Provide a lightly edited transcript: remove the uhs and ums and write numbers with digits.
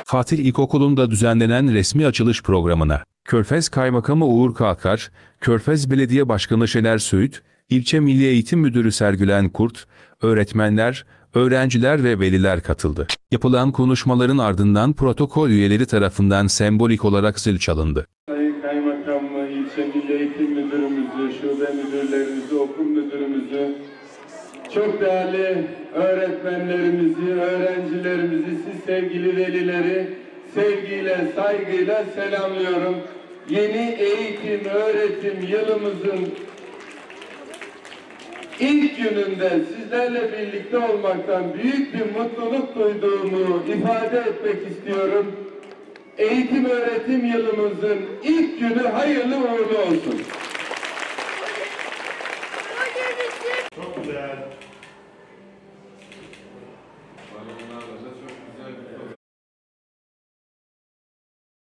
Fatih İlkokulu'nda düzenlenen resmi açılış programına Körfez Kaymakamı Uğur Kalkar, Körfez Belediye Başkanı Şener Söğüt, İlçe Milli Eğitim Müdürü Sergülen Kurt, öğretmenler, öğrenciler ve veliler katıldı. Yapılan konuşmaların ardından protokol üyeleri tarafından sembolik olarak zil çalındı. Sayın Kaymakamı, İlçe Milli Eğitim Müdürümüzü, şube müdürlerimizi, okul müdürümüzü, çok değerli öğretmenlerimizi, öğrencilerimizi, siz sevgili velileri sevgiyle, saygıyla selamlıyorum. Yeni eğitim, öğretim yılımızın ilk gününde sizlerle birlikte olmaktan büyük bir mutluluk duyduğumu ifade etmek istiyorum. Eğitim öğretim yılımızın ilk günü hayırlı uğurlu olsun.